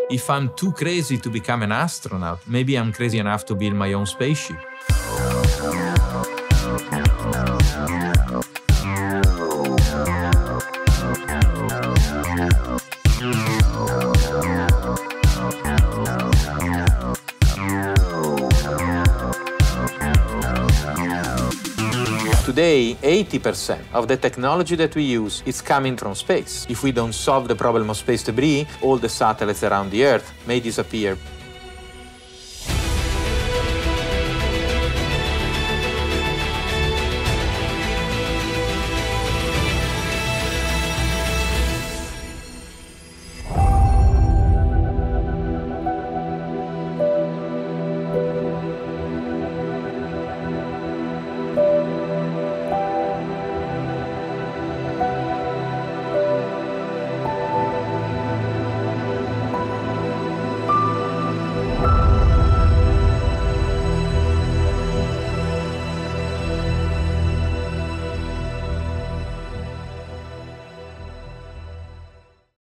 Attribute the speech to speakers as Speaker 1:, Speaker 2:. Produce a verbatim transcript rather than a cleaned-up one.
Speaker 1: If I'm too crazy to become an astronaut, maybe I'm crazy enough to build my own spaceship.
Speaker 2: Today, eighty percent of the technology that we use is coming from space. If we don't solve the problem of space debris, all the satellites around the Earth may disappear